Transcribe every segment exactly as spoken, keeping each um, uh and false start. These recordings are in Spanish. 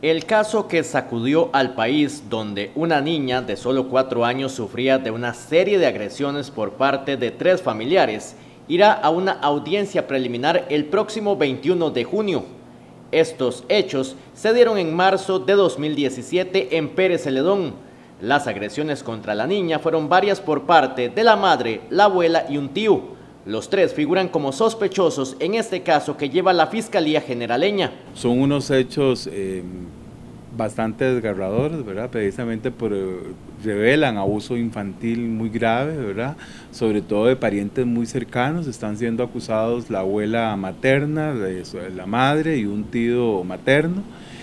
El caso que sacudió al país, donde una niña de solo cuatro años sufría de una serie de agresiones por parte de tres familiares, irá a una audiencia preliminar el próximo veintiuno de junio. Estos hechos se dieron en marzo de dos mil diecisiete en Pérez Celedón. Las agresiones contra la niña fueron varias por parte de la madre, la abuela y un tío. Los tres figuran como sospechosos en este caso que lleva la Fiscalía Generaleña. Son unos hechos eh, bastante desgarradores, ¿verdad? Precisamente por, revelan abuso infantil muy grave, ¿verdad? Sobre todo de parientes muy cercanos. Están siendo acusados la abuela materna, la madre y un tío materno,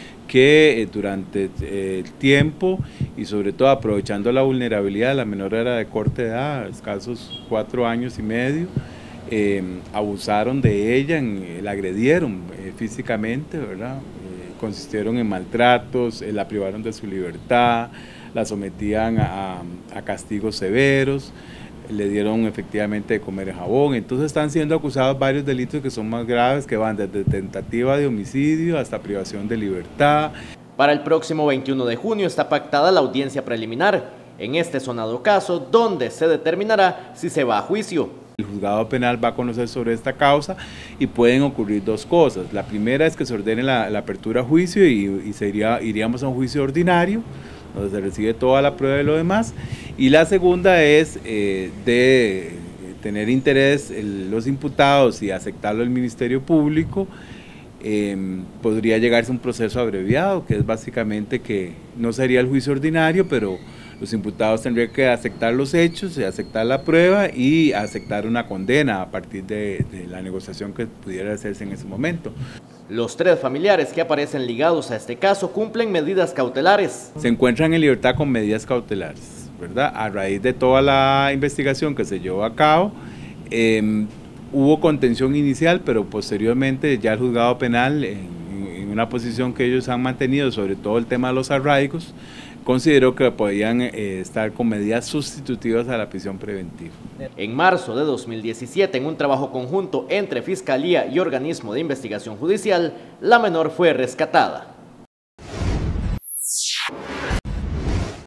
que durante el tiempo y sobre todo aprovechando la vulnerabilidad, la menor era de corta edad, escasos cuatro años y medio, eh, abusaron de ella, en, la agredieron eh, físicamente, ¿verdad? Eh, consistieron en maltratos, eh, la privaron de su libertad, la sometían a, a castigos severos, le dieron efectivamente de comer jabón. Entonces están siendo acusados varios delitos que son más graves, que van desde tentativa de homicidio hasta privación de libertad. Para el próximo veintiuno de junio está pactada la audiencia preliminar, en este sonado caso, donde se determinará si se va a juicio. El juzgado penal va a conocer sobre esta causa y pueden ocurrir dos cosas. La primera es que se ordene la, la apertura a juicio y, y sería, iríamos a un juicio ordinario, donde se recibe toda la prueba y lo demás, y la segunda es eh, de tener interés el, los imputados y aceptarlo el Ministerio Público, eh, podría llegarse a un proceso abreviado, que es básicamente que no sería el juicio ordinario, pero los imputados tendrían que aceptar los hechos, aceptar la prueba y aceptar una condena a partir de, de la negociación que pudiera hacerse en ese momento. Los tres familiares que aparecen ligados a este caso cumplen medidas cautelares. Se encuentran en libertad con medidas cautelares, ¿verdad? A raíz de toda la investigación que se llevó a cabo, eh, hubo contención inicial, pero posteriormente ya el juzgado penal, en, en una posición que ellos han mantenido sobre todo el tema de los arraigos, consideró que podían eh, estar con medidas sustitutivas a la prisión preventiva. En marzo de dos mil diecisiete, en un trabajo conjunto entre Fiscalía y Organismo de Investigación Judicial, la menor fue rescatada.